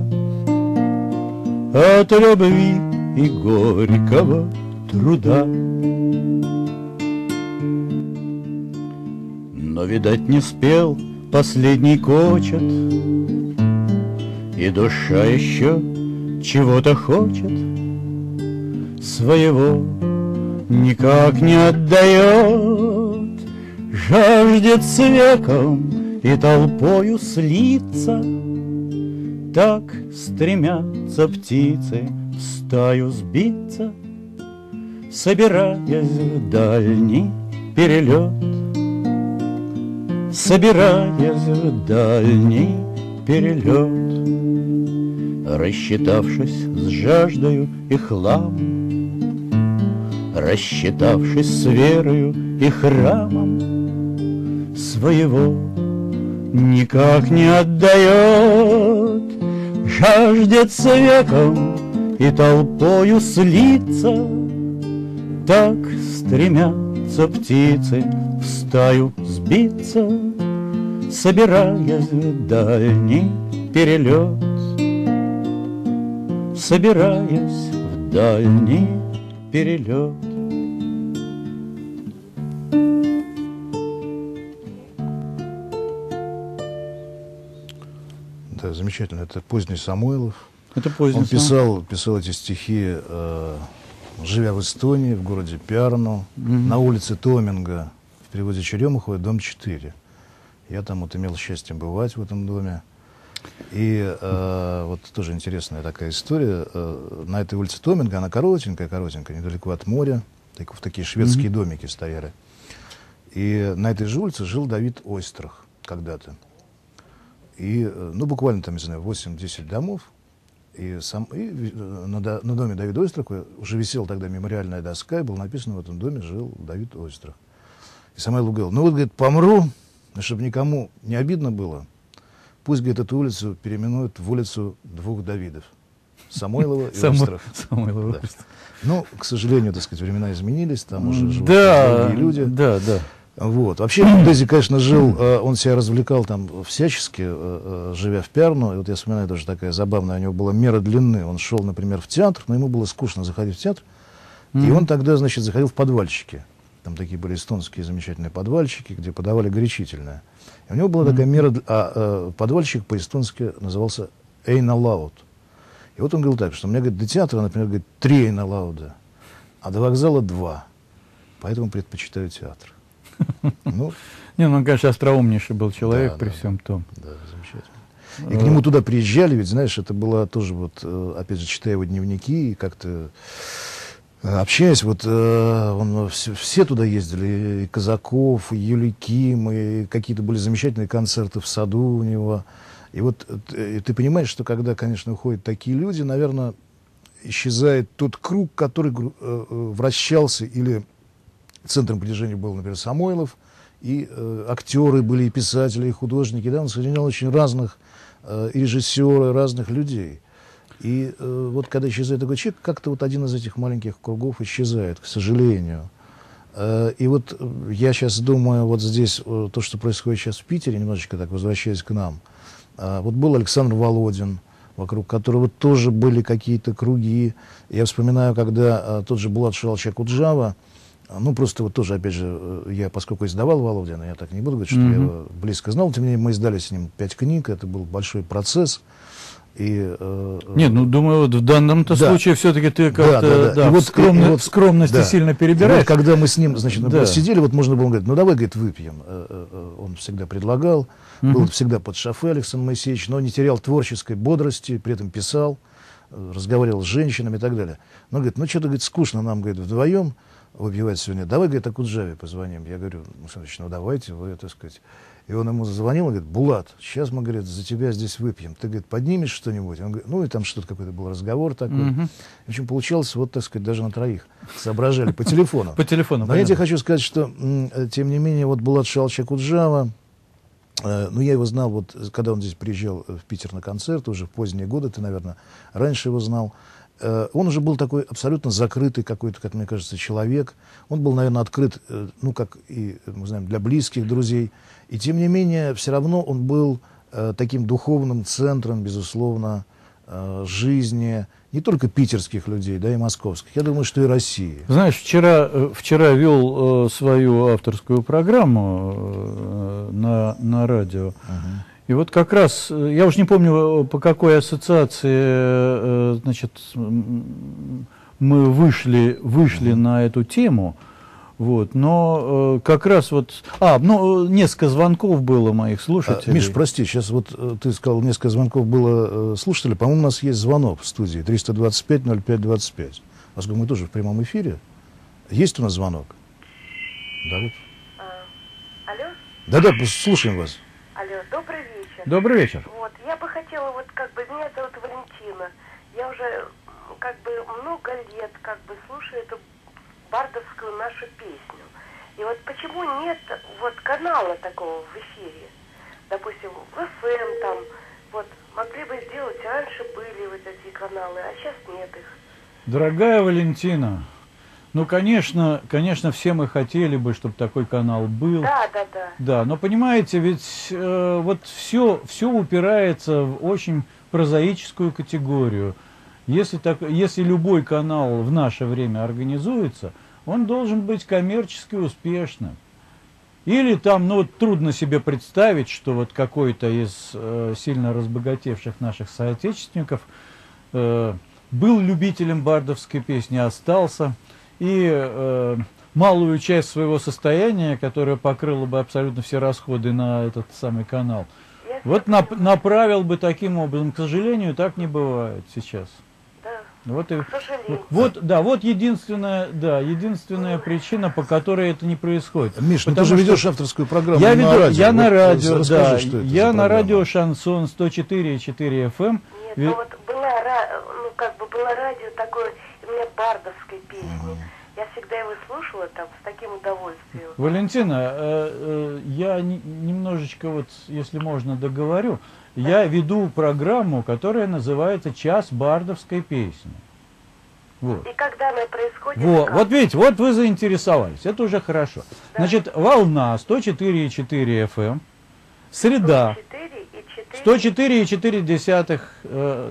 От любви и горького труда. Но, видать, не спел последний кочет, и душа еще чего-то хочет, своего никак не отдает, жаждет с веком и толпою слиться. Так стремятся птицы в стаю сбиться, собираясь в дальний перелет, собираясь в дальний перелет. Рассчитавшись с жаждою и хламом, рассчитавшись с верою и храмом, своего никак не отдает, жаждет с веком и толпою слиться. Так стремятся птицы в стаю сбиться, собираясь в дальний перелет, собираясь в дальний перелет. Да, замечательно. Это поздний Самойлов. Это поздний Он писал эти стихи, живя в Эстонии, в городе Пярну, на улице Томинга, в переводе Черемухова, дом 4. Я там вот имел счастье бывать в этом доме. И вот тоже интересная такая история. На этой улице Томинга, она коротенькая, недалеко от моря, в такие шведские домики стояли. И на этой же улице жил Давид Ойстрах когда-то. И, ну, буквально там, не знаю, 8-10 домов. И на доме Давида Ойстраха уже висела тогда мемориальная доска, и было написано: в этом доме жил Давид Ойстрах. И Самойлов говорил: ну вот, говорит, помру, чтобы никому не обидно было, пусть, говорит, эту улицу переименуют в улицу двух Давидов. Самойлова и Ойстраха. Да. Ну, к сожалению, так сказать, времена изменились, там уже живут другие люди. Да, да. Вот. Вообще, Дэзи, конечно, жил, он себя развлекал там всячески, живя в Пярну. И вот я вспоминаю, тоже такая забавная у него была мера длины. Он шел, например, в театр, но ему было скучно заходить в театр. И он тогда, значит, заходил в подвальчики. Там такие были эстонские замечательные подвальчики, где подавали горячительное. И у него была такая мера, подвальчик по-эстонски назывался «эйналаут». И вот он говорил так, что у меня, говорит, до театра, например, говорит, 3 эйналауда, а до вокзала 2. Поэтому предпочитаю театр. Ну, не, ну он, конечно, остроумнейший был человек, да, при да, всем том. Да, замечательно. И к нему туда приезжали, ведь, знаешь, это было тоже, вот, опять же, читая его дневники, и как-то общаясь, вот, все туда ездили, и Казаков, и Юликим, и какие-то были замечательные концерты в саду у него. И вот ты понимаешь, что когда, конечно, уходят такие люди, наверное, исчезает тот круг, который вращался, или центром притяжения был, например, Самойлов, и актеры были, и писатели, и художники. Да, он соединял очень разных и режиссеров, разных людей. И вот когда исчезает такой человек, как-то вот один из этих маленьких кругов исчезает, к сожалению. И вот я сейчас думаю, вот здесь то, что происходит сейчас в Питере, немножечко так возвращаясь к нам. Вот был Александр Володин, вокруг которого тоже были какие-то круги. Я вспоминаю, когда тот же Булат Шалович Акуджава, ну, просто вот тоже, опять же, я, поскольку издавал Володина, я так не буду говорить, что я его близко знал, тем не менее, мы издали с ним 5 книг, это был большой процесс. И, нет, ну, думаю, вот в данном-то случае все-таки ты как-то в скромности сильно перебираешь. Вот, когда мы с ним, значит, сидели, вот можно было говорить, ну, давай, говорит, выпьем. Он всегда предлагал, был всегда под шофе Александр Моисеевич, но не терял творческой бодрости, при этом писал, разговаривал с женщинами и так далее. Но, говорит, ну, что-то, говорит, скучно нам, говорит, вдвоем выпивать сегодня. Давай, говорит, Акуджаве позвоним. Я говорю, Александрович, ну, давайте, вы, так сказать. И он ему зазвонил, и говорит, Булат, сейчас мы, говорит, за тебя здесь выпьем. Ты, говорит, поднимешь что-нибудь? Он говорит, ну, и там что-то какой-то был разговор такой. В общем, получалось, вот, так сказать, даже на троих соображали по телефону. По телефону, но я тебе хочу сказать, что, тем не менее, вот Булат Шалович Акуджава, ну, я его знал, вот, когда он здесь приезжал в Питер на концерт, уже в поздние годы, ты, наверное, раньше его знал. Он уже был такой абсолютно закрытый какой-то, как мне кажется, человек. Он был, наверное, открыт, ну, как и, мы знаем, для близких, друзей. И, тем не менее, все равно он был таким духовным центром, безусловно, жизни не только питерских людей, да, и московских. Я думаю, что и России. Знаешь, вчера вел свою авторскую программу на радио. И вот как раз, я уж не помню, по какой ассоциации, значит, мы вышли на эту тему, вот, но как раз вот, ну, несколько звонков было моих слушателей. Миш, прости, сейчас вот ты сказал, несколько звонков было слушателей, по-моему, у нас есть звонок в студии, 325-05-25, поскольку мы тоже в прямом эфире. Есть у нас звонок? Да, вот. Алло? Да-да, слушаем вас. Алло, добрый вечер. Добрый вечер. Вот, я бы хотела, вот, как бы, меня зовут Валентина. Я уже, как бы, много лет, как бы, слушаю эту бардовскую нашу песню. И вот почему нет, вот, канала такого в эфире? Допустим, в ФМ там, вот, могли бы сделать, раньше были вот эти каналы, а сейчас нет их. Дорогая Валентина, ну, конечно, все мы хотели бы, чтобы такой канал был. Да. Да, но понимаете, ведь вот все упирается в очень прозаическую категорию. Если любой канал в наше время организуется, он должен быть коммерчески успешным. Или там, ну, вот трудно себе представить, что вот какой-то из сильно разбогатевших наших соотечественников был любителем бардовской песни, остался. И малую часть своего состояния, которое покрыло бы абсолютно все расходы на этот самый канал, вот направил бы таким образом. К сожалению, так не бывает сейчас. Да, вот и, к сожалению. Вот единственная причина, по которой это не происходит. Миш, ну ты же ведешь авторскую программу я на радио. Я на радио, да. Я на радио «Шансон» 104,4 FM. Нет, ну вот было радио такое, у меня бардовской песни. Я всегда его слушала там с таким удовольствием. Валентина, я немножечко, вот, если можно, договорю. Я веду программу, которая называется «Час бардовской песни». Вот. И когда она происходит? Вот видите, вот вы заинтересовались, это уже хорошо. Да. Значит, волна 104,4 FM, среда 104,4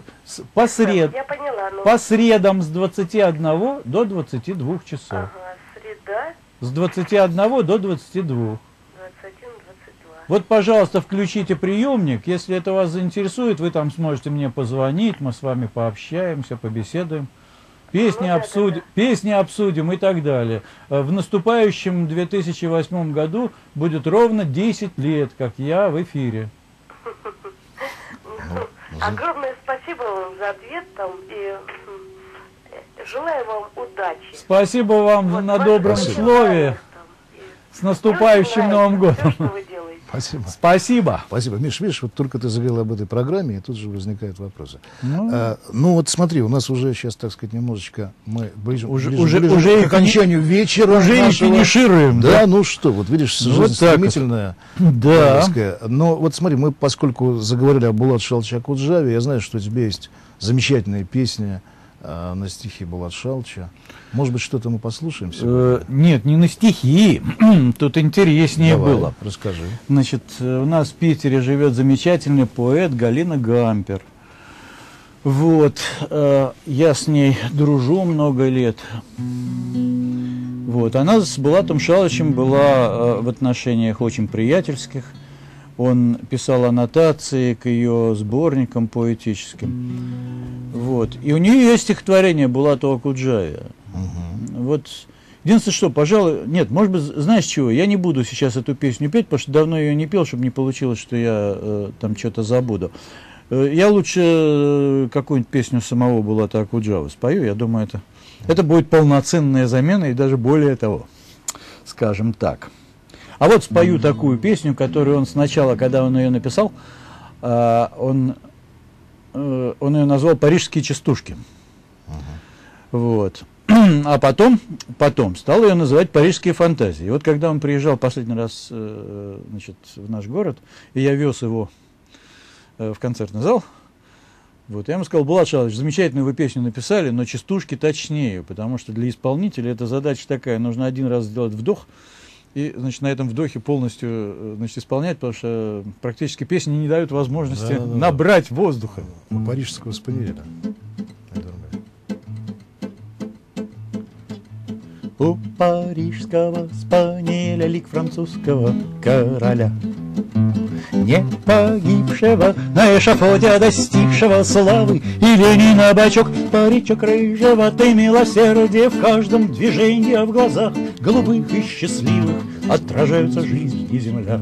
по средам с 21 до 22 часов. Ага, среда? С 21 до 22. 21-22. Вот, пожалуйста, включите приемник. Если это вас заинтересует, вы там сможете мне позвонить, мы с вами пообщаемся, побеседуем. Песни обсудим и так далее. В наступающем 2008 году будет ровно 10 лет, как я в эфире. Огромное спасибо вам за ответ там, и желаю вам удачи. Спасибо вам на добром слове. С наступающим Новым годом. Все, что вы делаете. Спасибо. Спасибо. Спасибо. Миш, видишь, вот только ты заговорил об этой программе, и тут же возникают вопросы. Ну, Ну вот смотри, у нас уже сейчас, так сказать, немножечко мы ближе уже к окончанию вечера. Уже нашего. и финишируем, да? да? Ну что, вот видишь, жизнь Вот так вот. стремительная. Да. Павловская. Но вот смотри, мы, поскольку заговорили о Булат Шалче Акуджаве, я знаю, что у тебя есть замечательная песня на стихи Булат Шалча. Может быть, что-то мы послушаем сегодня? Нет, не на стихи. Тут интереснее Давай, было. расскажи. Значит, у нас в Питере живет замечательный поэт Галина Гампер. Вот, я с ней дружу много лет. Вот, она с Булатом Шалычем была в отношениях очень приятельских. Он писал аннотации к ее сборникам поэтическим. Вот. И у нее есть стихотворение Булата Акуджаве. Вот. Единственное, что, пожалуй, нет, может быть, знаешь чего, я не буду сейчас эту песню петь, потому что давно ее не пел, чтобы не получилось, что я там что-то забуду. Я лучше какую-нибудь песню самого Булата Акуджавы спою, я думаю, это будет полноценная замена и даже более того, скажем так. А вот спою такую песню, которую он сначала, когда он ее написал, он ее назвал «Парижские частушки». Вот. А потом стал ее называть «Парижские фантазии». И вот когда он приезжал последний раз, значит, в наш город, и я вез его в концертный зал, вот, я ему сказал: Булат Шалыч, замечательную вы песню написали, но частушки точнее, потому что для исполнителя эта задача такая, нужно один раз сделать вдох, и, значит, на этом вдохе полностью, значит, исполнять, потому что практически песни не дают возможности набрать воздуха. У парижского спаниеля. У парижского спаниеля лик французского короля, не погибшего на эшафоте, а достигшего славы, и Ленина бачок, паричок рыжеватый, милосердие в каждом движении, а в глазах голубых и счастливых отражаются жизнь и земля.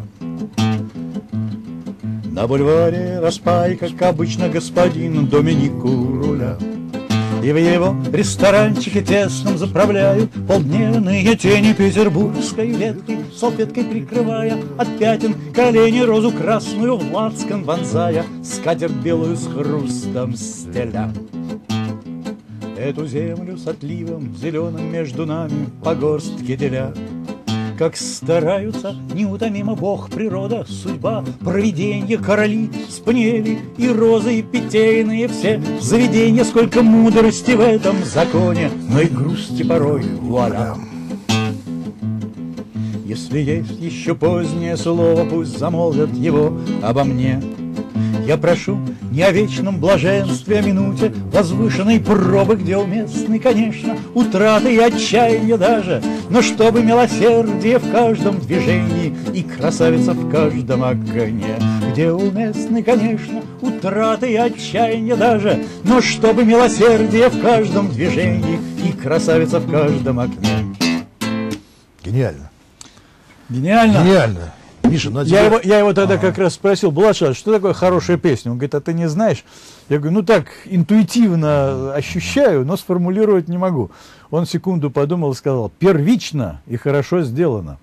На бульваре Распай, как обычно, господин Доминик у руля, и в его ресторанчике тесном заправляют полдневные тени петербургской ветки, салфеткой прикрывая от пятен колени, розу красную в лацкан вонзая, скатерть белую с хрустом стеля. Эту землю с отливом зеленым между нами по горстке деля, как стараются неутомимо Бог, природа, судьба, провиденье, короли, спаниели и розы, и питейные все заведения. Сколько мудрости в этом законе, но и грусти порой, вуаля. Если есть еще позднее слово, пусть замолвят его обо мне. Я прошу не о вечном блаженстве, о минуте возвышенной пробы, где уместны, конечно, утраты и отчаяние даже, но чтобы милосердие в каждом движении и красавица в каждом огне, где уместны, конечно, утраты и отчаяние даже, но чтобы милосердие в каждом движении и красавица в каждом огне. Гениально. Гениально? Гениально. Миша, я его тогда как раз спросил: Булат Шалыч, что такое хорошая песня? Он говорит: а ты не знаешь? Я говорю: ну так, интуитивно ощущаю, но сформулировать не могу. Он секунду подумал и сказал: первично и хорошо сделано.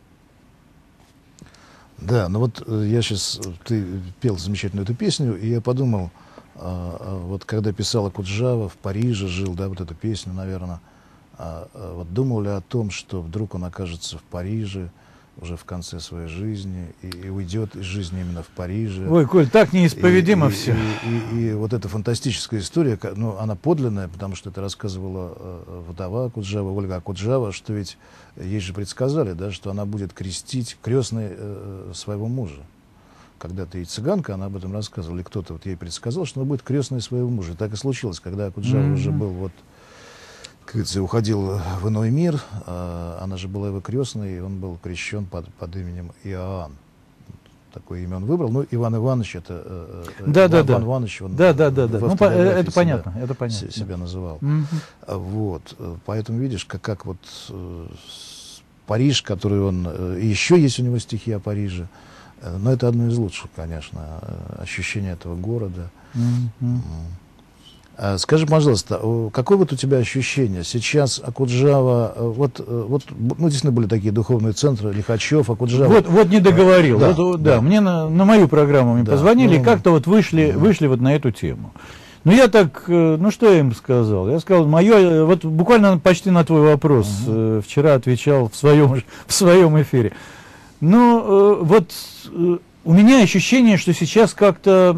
Да, ну вот я сейчас, ты пел замечательную эту песню, и я подумал, вот когда писал Акуджава, в Париже жил, да, вот эту песню, наверное, вот думал ли о том, что вдруг он окажется в Париже, уже в конце своей жизни, и уйдет из жизни именно в Париже. Ой, Коль, так неисповедимо все. И вот эта фантастическая история, ну, она подлинная, потому что это рассказывала вдова Акуджава, Ольга Акуджава, что ведь ей же предсказали, да, что она будет крестить крестной своего мужа. Когда-то и цыганка, она об этом рассказывала, и кто-то вот ей предсказал, что она будет крестной своего мужа. И так и случилось, когда Акуджава уже был вот, как говорится, уходил в иной мир, она же была его крестной, и он был крещен под именем Иоанн. Такое имя он выбрал. Ну, Иван Иванович, это Иван Иванович, он ну, это понятно, себя называл. Вот, поэтому видишь, как вот Париж, который он, еще есть у него стихи о Париже, но это одно из лучших, конечно, ощущений этого города. Скажи, пожалуйста, какое вот у тебя ощущение? Сейчас Акуджава, ну, действительно были такие духовные центры, Лихачев, Акуджава. Вот не договорил. Да, Да, мне на мою программу мне позвонили, и как-то вот вышли вот на эту тему. Ну, я так, ну, что я им сказал? Я сказал, вот буквально почти на твой вопрос вчера отвечал в своем эфире. Ну, вот у меня ощущение, что сейчас как-то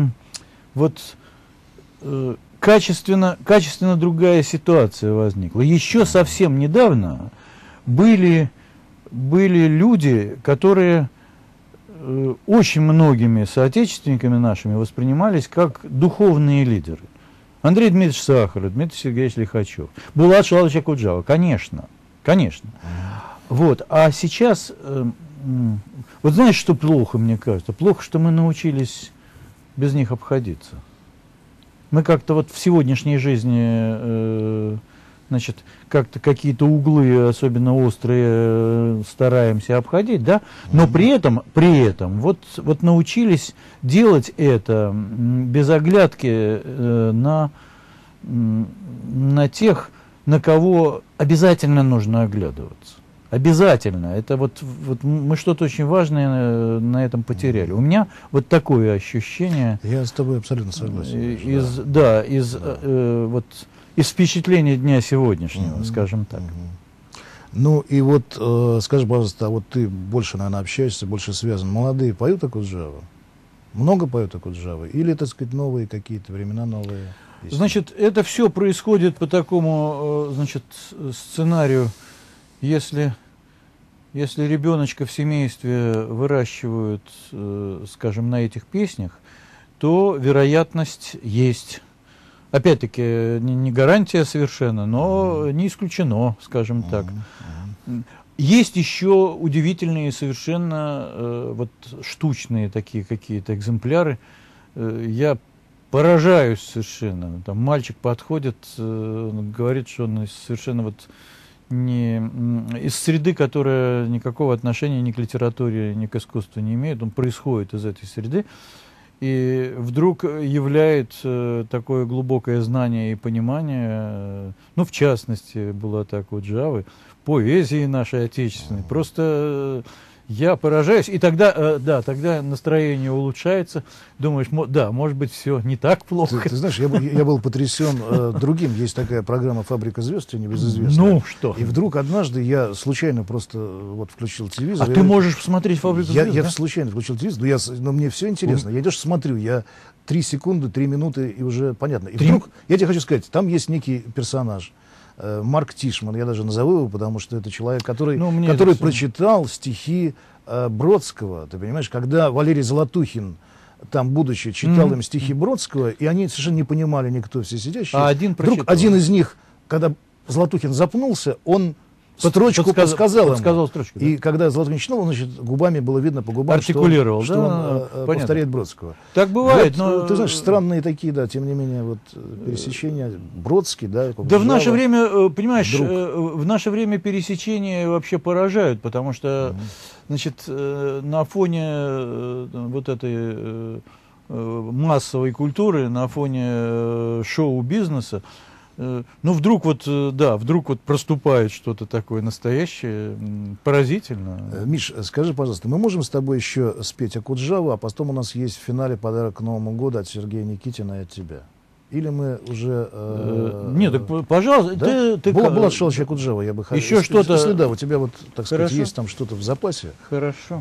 качественно другая ситуация возникла. Еще совсем недавно были люди, которые очень многими соотечественниками нашими воспринимались как духовные лидеры. Андрей Дмитриевич Сахаров, Дмитрий Сергеевич Лихачев, Булат Шалович Акуджава, конечно. Вот, а сейчас, вот знаешь, что плохо, мне кажется? Плохо, что мы научились без них обходиться. Мы как-то вот в сегодняшней жизни, значит, как-то какие-то углы, особенно острые, стараемся обходить, да, но при этом вот научились делать это без оглядки на тех, на кого обязательно нужно оглядываться. Обязательно. Это вот мы что-то очень важное на этом потеряли. У меня вот такое ощущение. Я с тобой абсолютно согласен. Из впечатления дня сегодняшнего, скажем так. Ну и вот, скажи, пожалуйста, а вот ты больше, наверное, общаешься, больше связан. Молодые поют Акуджаву? Много поют Акуджаву? Или, так сказать, новые какие-то времена, новые песни? Значит, это все происходит по такому, значит, сценарию. Если ребеночка в семействе выращивают, скажем, на этих песнях, то вероятность есть. Опять-таки, не гарантия совершенно, но не исключено, скажем так. Есть еще удивительные совершенно штучные такие какие-то экземпляры. Я поражаюсь совершенно. Там мальчик подходит, говорит, что он совершенно не из среды, которая никакого отношения ни к литературе, ни к искусству не имеет, он происходит из этой среды, и вдруг являет такое глубокое знание и понимание, ну, в частности, Булата Акуджавы, поэзии нашей отечественной. Просто я поражаюсь, и тогда настроение улучшается, думаешь, да, может быть, все не так плохо. Ты знаешь, я был потрясен другим. Есть такая программа «Фабрика звезд», небезызвестная. Ну, что? И вдруг однажды я случайно просто включил телевизор. А ты можешь посмотреть «Фабрику звезд», Я да? случайно включил телевизор, но мне все интересно. Я идешь, смотрю, я 3 секунды, 3 минуты, и уже понятно. И вдруг, я тебе хочу сказать, там есть некий персонаж, Марк Тишман, я даже назову его, потому что это человек, который прочитал стихи Бродского, ты понимаешь, когда Валерий Золотухин, там, будучи, читал им стихи Бродского, и они совершенно не понимали никто, все сидящие. А один прочитал. Вдруг один из них, когда Золотухин запнулся, он строчку подсказал строчку, да? И когда Золотухин читал, он, значит, губами было видно по губам, артикулировал, что он повторяет Бродского. Так бывает, вот, но... Ты знаешь, странные такие, да, тем не менее, пересечения Бродский, да. Да, в наше время, понимаешь, в наше время пересечения вообще поражают, потому что, значит, на фоне вот этой массовой культуры, на фоне шоу-бизнеса, ну, вдруг проступает что-то такое настоящее, поразительно. Миш, скажи, пожалуйста, мы можем с тобой еще спеть Акуджаву, а потом у нас есть в финале подарок к Новому году от Сергея Никитина и от тебя? Или мы уже... Нет, так, пожалуйста, да? ты Булат Шалович Акуджава, я бы хотел... Еще что-то... Если да, у тебя так сказать, есть там что-то в запасе. Хорошо.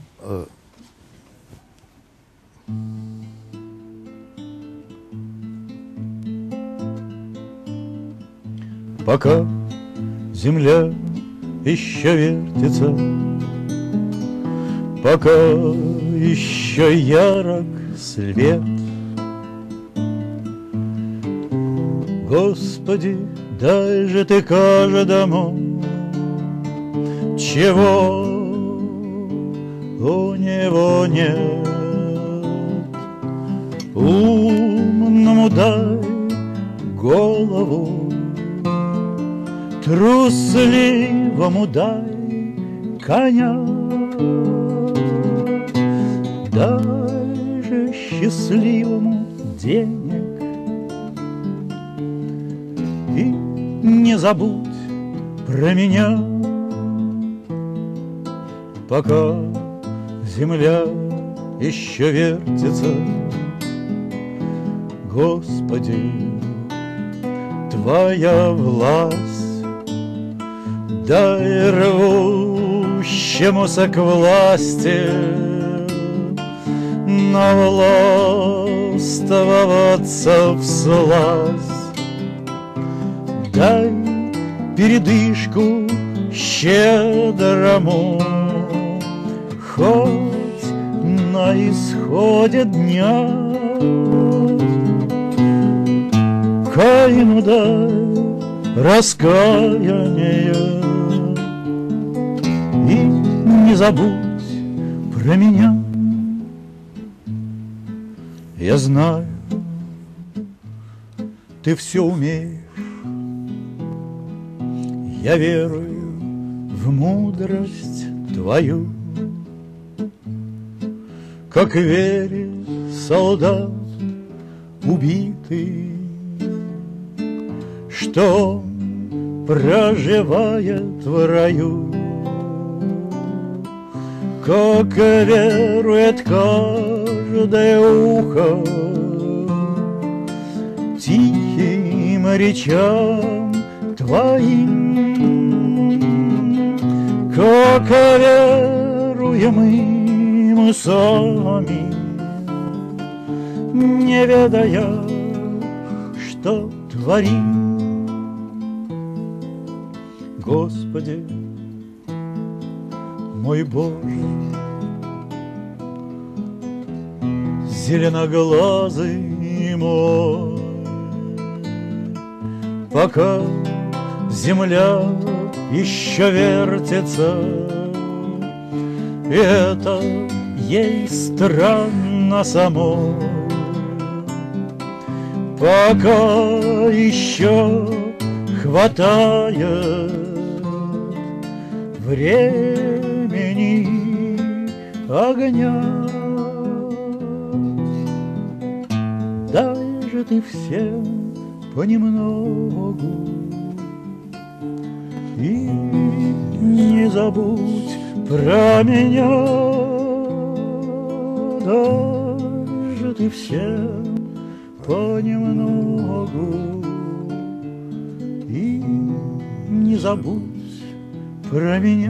Пока земля еще вертится, пока еще ярок свет, Господи, дай же ты каждому, чего у него нет. Умному дай голову, трусливому дай коня, дай же счастливому денег, не забудь про меня, пока земля еще вертится. Господи, Твоя власть, дай рвущемуся к власти навластвоваться всласть. Дай передышку щедрому, хоть на исходе дня. Каину дай раскаяние и не забудь про меня. Я знаю, ты все умеешь, я верую в мудрость твою, как верит солдат убитый, что проживает в раю, как верует каждое ухо тихим речам твоим, как веруем и мы сами, не ведая, что творим. Господи, мой Боже, зеленоглазый мой, пока земля еще вертится, и это ей странно самой, пока еще хватает времени огня. Дай же ты всем понемногу и не забудь про меня. Дай же ты всем понемногу и не забудь про меня.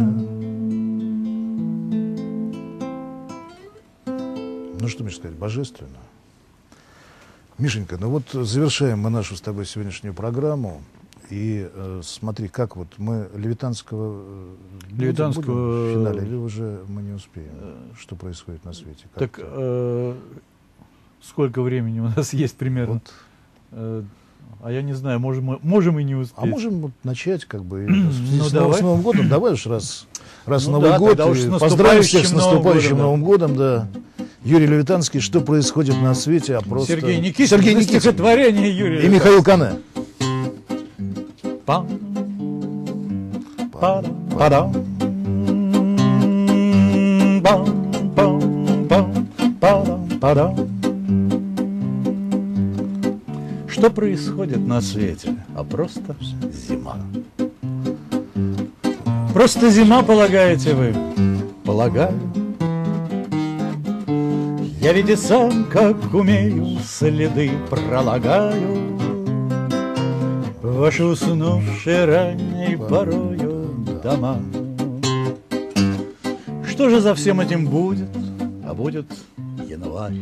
Ну что, Миша, сказать, божественно. Мишенька, ну вот завершаем мы нашу с тобой сегодняшнюю программу. И смотри, как вот мы Левитанского будем в финале, или уже мы не успеем? Что происходит на свете? Как так сколько времени у нас есть примерно? Вот. А я не знаю, можем и не успеть. А можем вот начать как бы Ну, с Новым годом. Давай уж раз Ну Новый да, год, тогда уж с поздравим всех с наступающим наступающим Новым годом, да. Юрий Левитанский, что происходит на свете, а просто... Сергей Никитин, стихотворение Юрия. И Михаил Кане. Пам, парам, пам, пам, пам, парам. Что происходит на свете? А просто зима. Просто зима, полагаете вы? Полагаю. Я ведь и сам, как умею, следы пролагаю. Ваши уснувшие ранней порою дома. Что же за всем этим будет? А будет январь.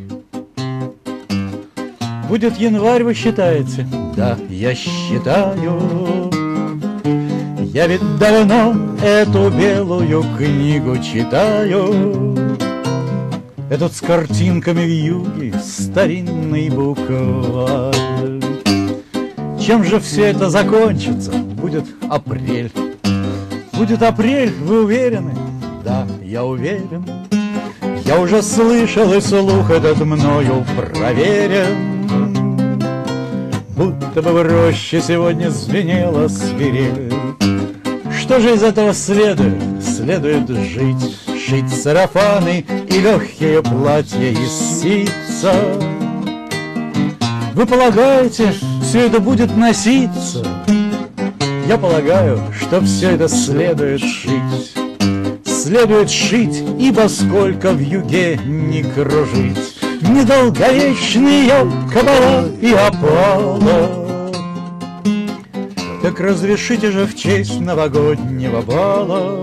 Будет январь, вы считаете? Да, я считаю. Я ведь давно эту белую книгу читаю. Этот с картинками вьюги, старинный букварь. Чем же все это закончится? Будет апрель. Будет апрель, вы уверены? Да, я уверен. Я уже слышал, и слух этот мною проверен. Будто бы в роще сегодня звенела свирель. Что же из этого следует? Следует жить, шить сарафаны и легкие платья из ситца. Вы полагаете, все это будет носиться? Я полагаю, что все это следует шить. Следует шить, ибо сколько в юге не кружить. Недолговечные кабала и опала. Так разрешите же в честь новогоднего бала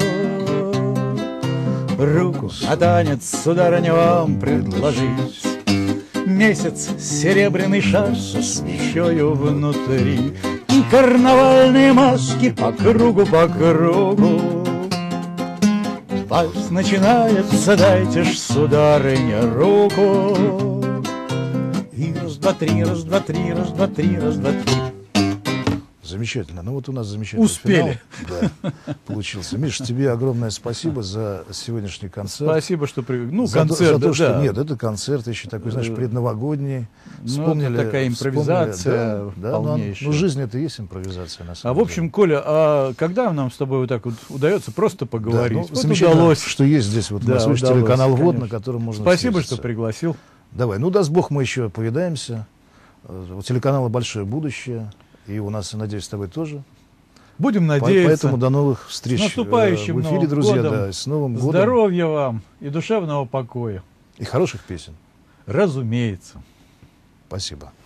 руку на танец, сударыня, вам предложить. Месяц, серебряный шар со свечою внутри и карнавальные маски по кругу, по кругу. Вальс начинается, дайте ж, сударыня, руку. И раз, два, три, раз, два, три, раз, два, три, раз, два, три. Замечательно. Ну вот у нас замечательный Успели. финал. Да, получился. Миш, тебе огромное спасибо за сегодняшний концерт. Спасибо, что за концерт, то, что да. нет, это концерт еще такой, знаешь, предновогодний. Вспомнили, это такая импровизация да, полнейшая. ну, жизнь это и есть импровизация, на самом А в общем, деле. Коля, а когда нам с тобой вот так вот удается просто поговорить? Да, ну, Вот замечательно, удалось. что есть здесь вот Да, на слушай удалось, телеканал ВОД, конечно. на котором можно Спасибо, встретиться. что пригласил. Давай, ну даст Бог, мы еще повидаемся. У телеканала большое будущее, и у нас, я надеюсь, с тобой тоже. Будем надеяться. Поэтому до новых встреч С наступающим в эфире, Новым друзья. годом. Да, с Новым годом. Здоровья вам и душевного покоя. И хороших песен. Разумеется. Спасибо.